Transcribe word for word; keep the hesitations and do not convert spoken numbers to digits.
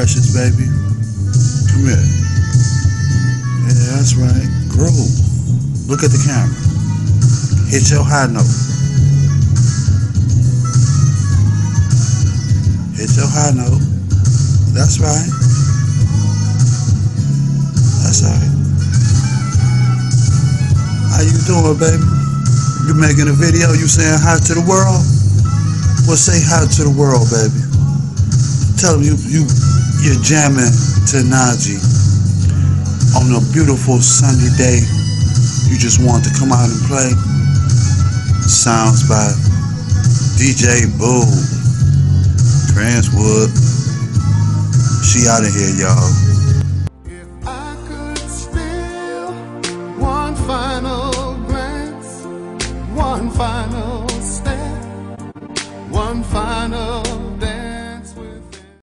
precious baby. Come here. Yeah, that's right. Groove. Look at the camera. Hit your high note. Hit your high note. That's right. That's right. How you doing, baby? You making a video? You saying hi to the world? Well, say hi to the world, baby. Tell them you you you're jamming to Najee on a beautiful sunny day. You just want to come out and play. Sounds by D J Boo. Transwood. She out of here, y'all. If I could steal one final glance, one final step, one final